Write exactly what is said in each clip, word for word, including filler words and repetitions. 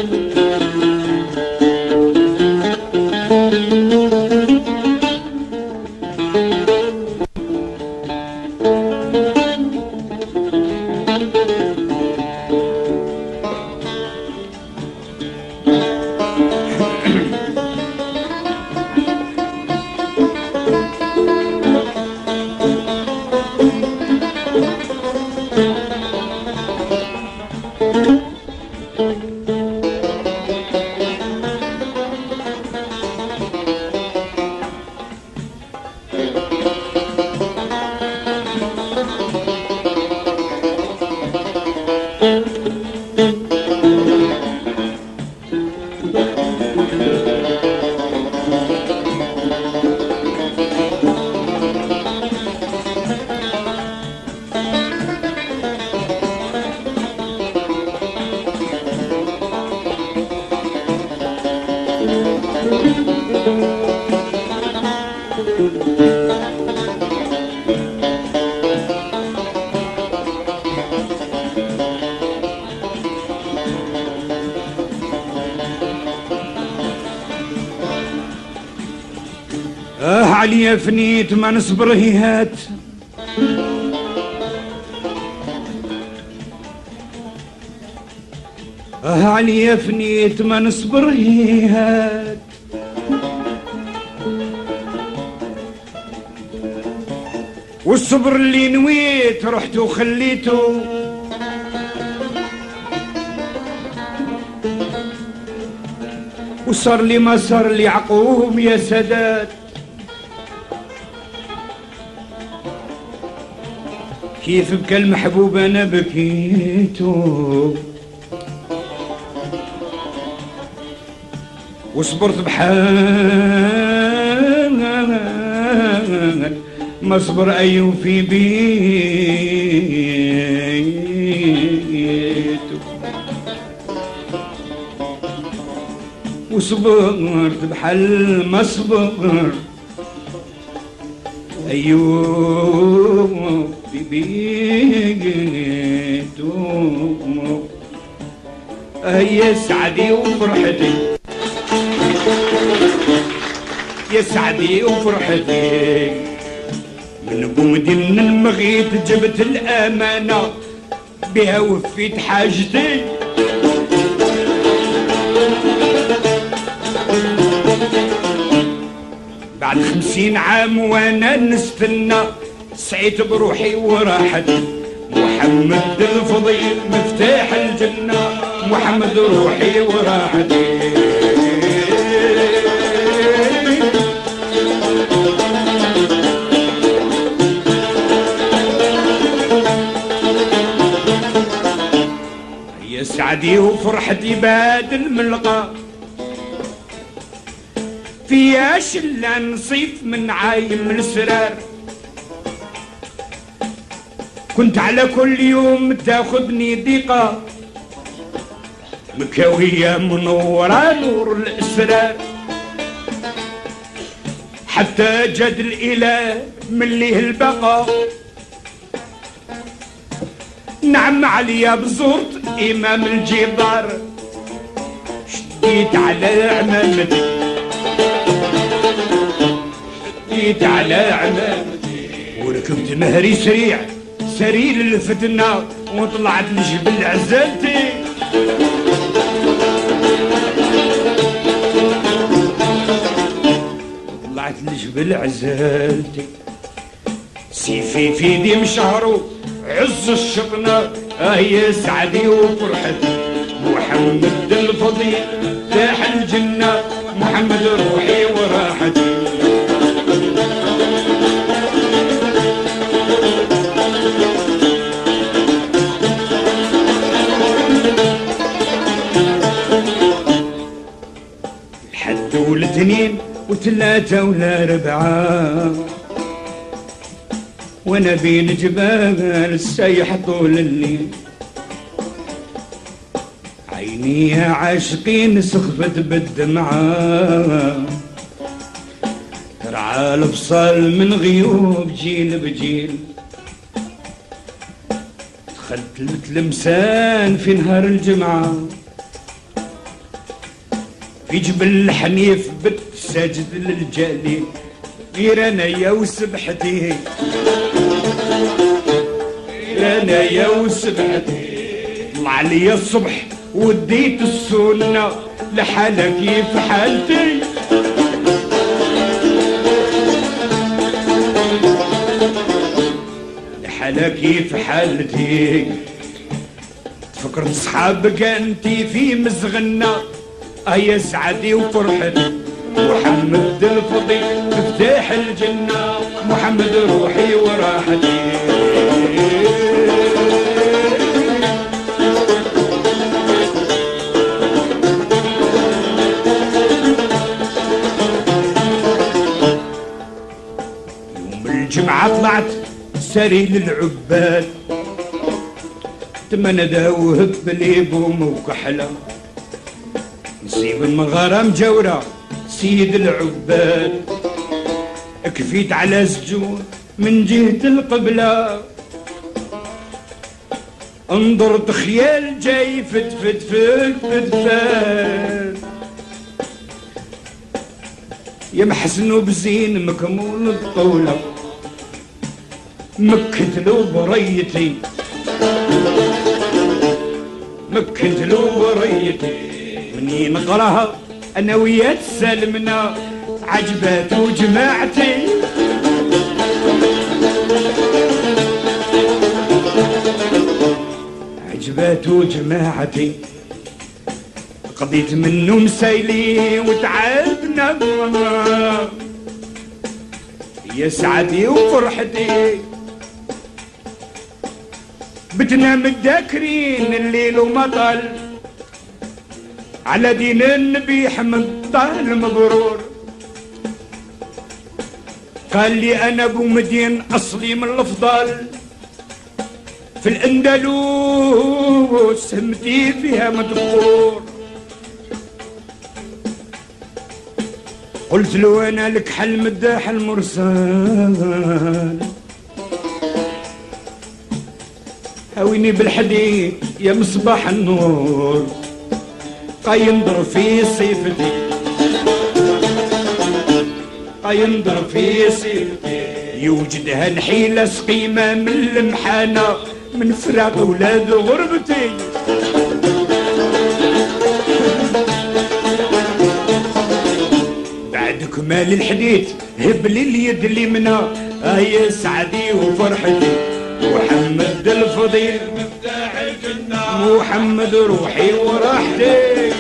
اه عليا فنيت ما نصبر هيهات اه عليا فنيت ما نصبر هيهات والصبر اللي نويت رحت وخليته وصار لي ما صار لي عقوم يا سادات كيف بكى المحبوب انا بكيته وصبرت بحال ما صبر ايوب في بيته وصبرت بحال ما صبر ايوب في بيته يا سعدي وفرحتي يا سعدي وفرحتي من بومدين المغيت جبت الامانه بها وفيت حاجتي بعد خمسين عام وانا نستنى سعيت بروحي وراحتي محمد الفضيل مفتاح الجنة محمد روحي وراحتي يا سعدي وفرحتي بعد الملقى فيا شلة نصيف من عايم السرار كنت على كل يوم تاخذني ضيقة مكاوية منورة نور الأسرار حتى جد الإله من ليه البقاء نعم عليا بزورت إمام الجدار شديت على عمامتي شديت على عمامتي وركبت مهري سريع سرير الفتنة وطلعت لجبل عزالتي طلعت لجبل عزالتي سيفي في يدي مشهرو عز الشطنة اه يا سعدي وفرحتي محمد الفضيل تاح الجنة محمد روحي وراحتي الحد والاثنين وثلاثة ولا ربعة وانا بين جبال السيح طول الليل عيني يا عاشقين سخفت بالدمعة ترعى البصال من غيوب جيل بجيل دخلت التلمسان في نهار الجمعة في جبل الحنيف بت ساجد للجليل غير انا يا وسبحتي غير انا يا وسبحتي طلع لي الصبح وديت السنة لحالك كيف حالتي لحالك كيف حالتي فكرت صحابك انتي في مزغنة ايا سعدي وفرحتي محمد الفضيل مفتاح الجنة محمد روحي وراحتي يوم الجمعة طلعت ساري للعباد تمنى وهب لي بوم وكحلة نصيب المغارة مجاورة سيد العباد كفيت على سجون من جهة القبلة انظرت خيال جاي فت فت فت فت فت يا محسن بزين مكمول الطولة مكت له بريتي مكت له بريتي مني نقراها انا ويا تسلمنا عجبات وجماعتي عجبات وجماعتي قضيت منه مسايلي وتعبنا يا سعدي وفرحتي بتنا متذاكرين الليل ومطل على دين النبي حمد الله المبرور قال لي انا ابو مدين اصلي من الافضل في الاندلس همتي فيها مدبور قلت له انا لك حل مداح المرسال هاويني بالحديد يا مصباح النور قينضر في صيفتي قينضر في صيفتي يوجدها الحيلة سقيمة من المحانة من فراق ولاد غربتي بعد كمال الحديث هب لي اليد اليمنى هيا سعدي وفرحتي محمد الفضيل مفتاح الجنة محمد روحي وراحتي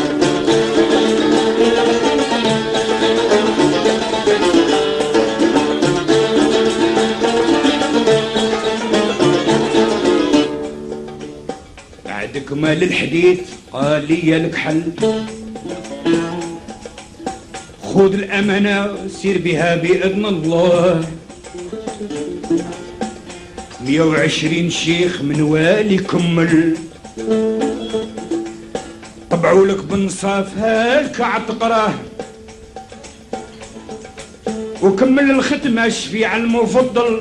بعد كمال الحديث قال لي لك حل خذ الأمانة سير بها بإذن الله مية وعشرين شيخ من والي كمل طبعوا لك بنصاف هاك عتقراه وكمل الختمة الشفيع المفضل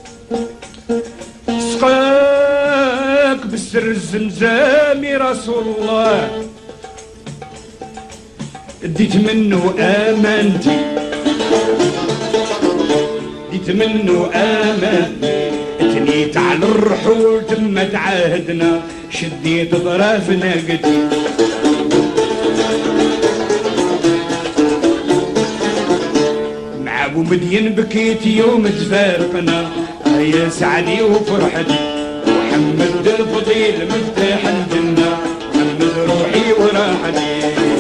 سقاك بالسر الزمزامي رسول الله اديت منه امانتي اديت منه امانتي اتنيت على الرحول تم تعاهدنا شديت طراف ناقتي مع ابو مدين بكيت يوم تفارقنا يا سعدي وفرحتي محمد الفضيل مفتاح الجنة محمد روحي وراحتي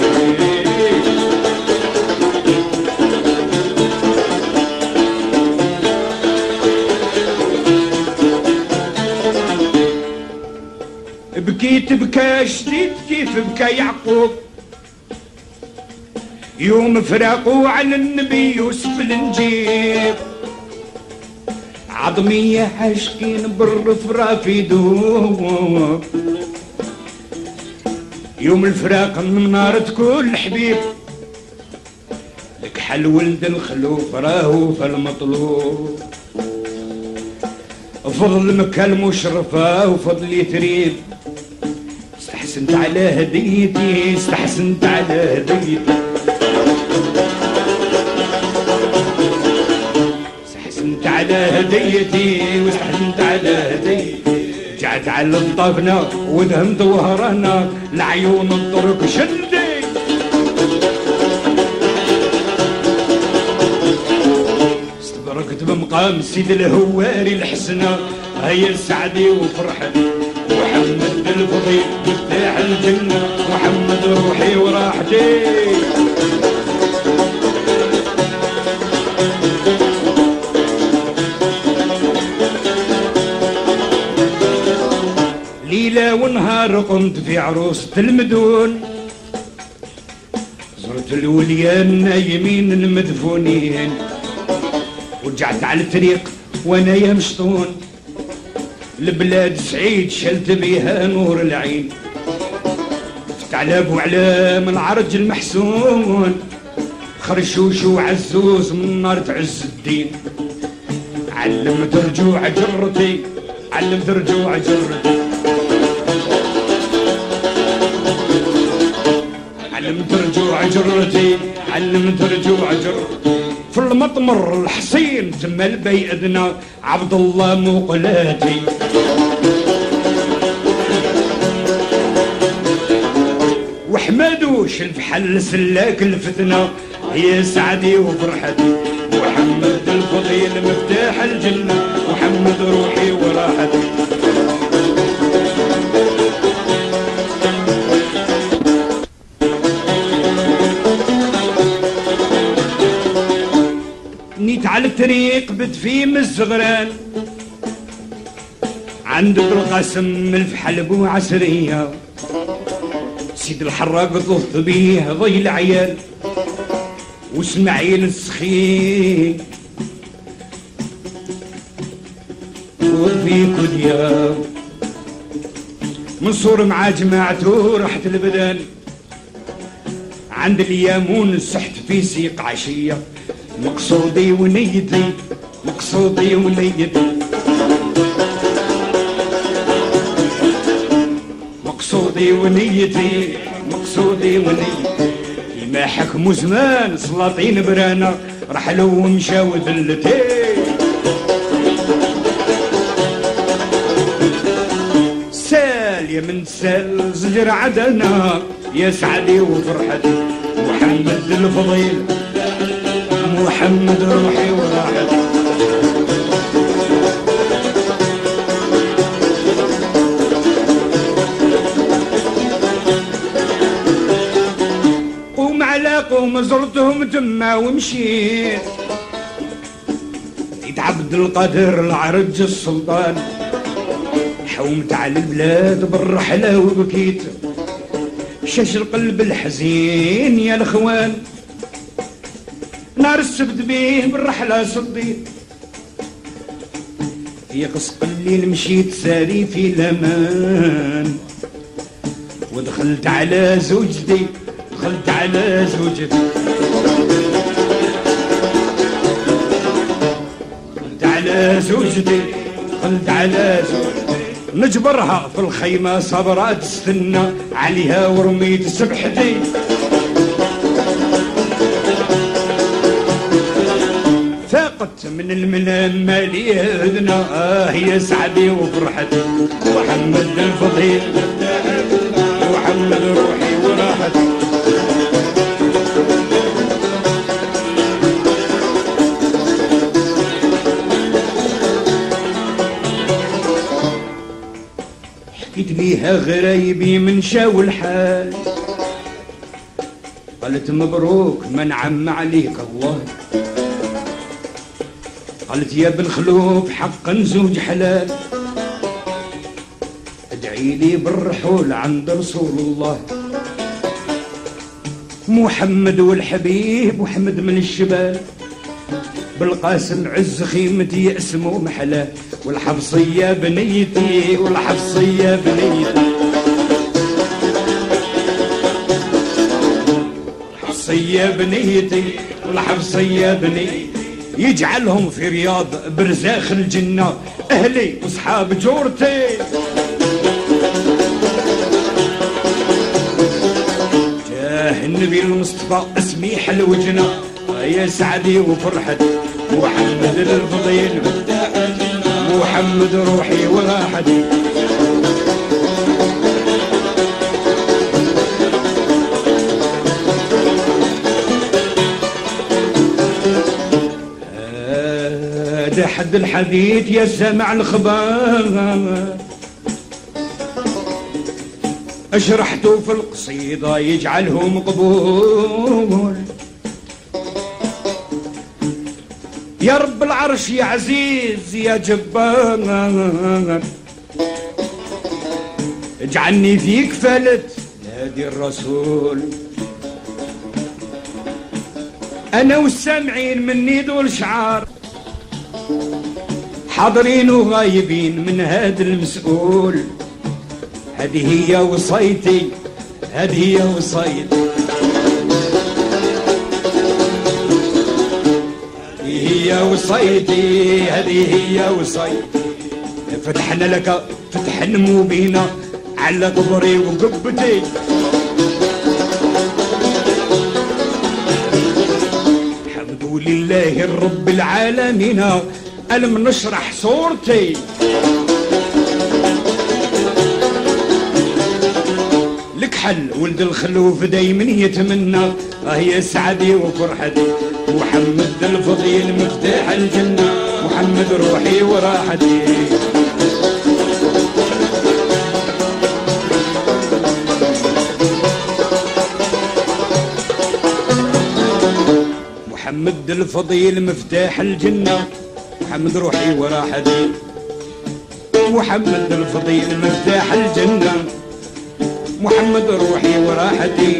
بكيت بكى شديد كيف بكى يعقوب يوم فراقوا عن النبي يوسف النجيب عظمية عاشقين بالرفرة في دوب يوم الفراق من نار كل حبيب لك حل ولد الخلوف راهو فالمطلوب فضل مكة المشرفة وفضل يتريب استحسنت على هديتي استحسنت على هديتي استحسنت على هديتي واستحسنت على هديتي رجعت على الطفنا ودهمت وهرنا لعيون الطرق شدي استبركت بمقام سيد الهواري الحسنة هيا سعدي وفرحتي محمد الفضيل مفتاح الجنة محمد روحي وراحتي ليلة ونهار قمت في عروسة المدون زرت الوليان نايمين المدفونين ورجعت على الطريق وانا يا مشطون البلاد سعيد شلت بيها نور العين فت على ابو علام العرج المحسون خرشوش وعزوز من نار عز الدين علمت رجوع جرتي علمت رجوع جرتي علمت رجوع جرتي علمت رجوع جرتي في المطمر الحصين تمل بيئدنا عبد الله مقلاتي وحمدوش الفحل سلاك الفتنة يا سعدي وفرحتي محمد الفضيل مفتاح الجنة محمد روحي وراحتي نيت على الطريق بتفيم الزغران عند القاسم الفحل بو عسرية سيد الحراق طلت بيه ضي العيال واسماعيل السخين وفي كديا منصور مع جماعته رحت البدن عند اليامون سحت في سيق عشيه مقصودي ونيتي مقصودي ونيتي مقصودي ونيتي مقصودي ونيتي ما حكموا زمان سلاطين برانا رحلوا ومشاو ذلتي سال يا من سال زجر عدنا يا سعدي وفرحتي محمد الفضيل محمد روحي وراحتي قوم على قوم زرتهم تما ومشيت عبد القادر العرج السلطان حومت على البلاد بالرحلة وبكيت شاش القلب الحزين يا الاخوان نار السبت بيه بالرحلة صديت في قسق الليل مشيت ساري في الامان ودخلت على زوجتي دخلت على زوجتي دخلت على زوجتي دخلت على زوجتي نجبرها في الخيمة صبرات تستنى عليها ورميت سبحتي فاقت من المنام مالي اذنا اه يا سعدي وفرحتي محمد الفضيل محمد روحي وراحتي حكيت بيها غرايبي من شاو الحال قالت مبروك منعم عليك الله قالت يا بن خلوف حقا زوج حلال ادعي لي بالرحول عند رسول الله محمد والحبيب وحمد من الشباب بالقاسم عز خيمتي اسمه محلاه والحفصية بنيتي والحفصية بنيتي الحفصية بنيتي والحفصية بنيتي يجعلهم في رياض برزاخ الجنة أهلي وصحاب جورتي النبي المصطفى اسمي حلوجنا يا سعدي وفرحتي محمد الفضيل محمد روحي وراحتي هذا حد الحديث يا سامع الخبر اشرحته في القصيدة يجعله مقبول يا رب العرش يا عزيز يا جبار اجعلني فيك فلت نادي الرسول انا والسامعين مني دول شعار حاضرين وغايبين من هذا المسؤول هذه هي وصيتي هذه هي وصيتي هي وصيتي هذه هي وصيتي فتحنا لك فتح نمو بينا على قبري وقبتي الحمد لله الرب العالمين ألم نشرح صورتي لك حل ولد الخلوف دايما يتمنى هي سعدي وفرحتي محمد الفضيل مفتاح الجنة محمد روحي وراحتي محمد الفضيل مفتاح الجنة محمد روحي وراحتي محمد الفضيل مفتاح الجنة محمد روحي وراحتي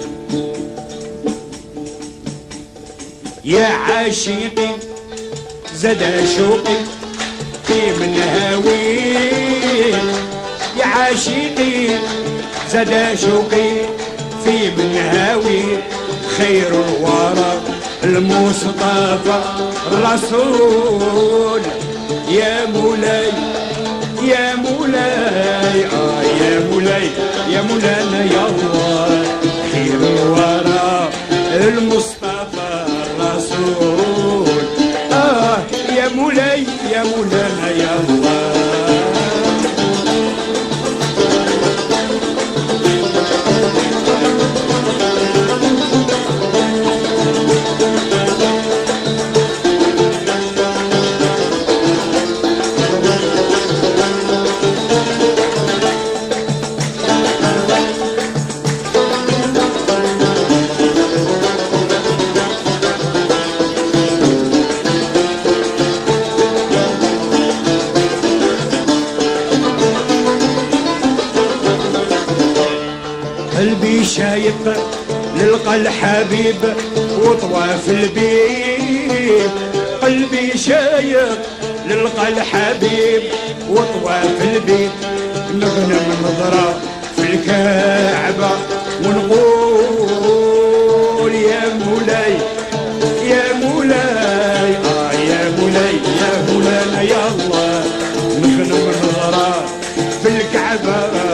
يا عاشقي زاد شوقي في من هاوي يا عاشقي زاد شوقي في من هاوي خير الورى المصطفى الرسول يا مولاي يا مولاي آه يا مولاي يا مولانا يا الله خير الورى المصطفى الرسول آه يا مولاي يا مولانا يا الله قلبي شايق للقى الحبيب وطواف البيب قلبي شايق للقى الحبيب وطواف البيب نغنم نظرة في الكعبة ونقول يا مولاي يا مولاي آه يا مولاي يا مولانا يا الله نغنم نظرة في الكعبة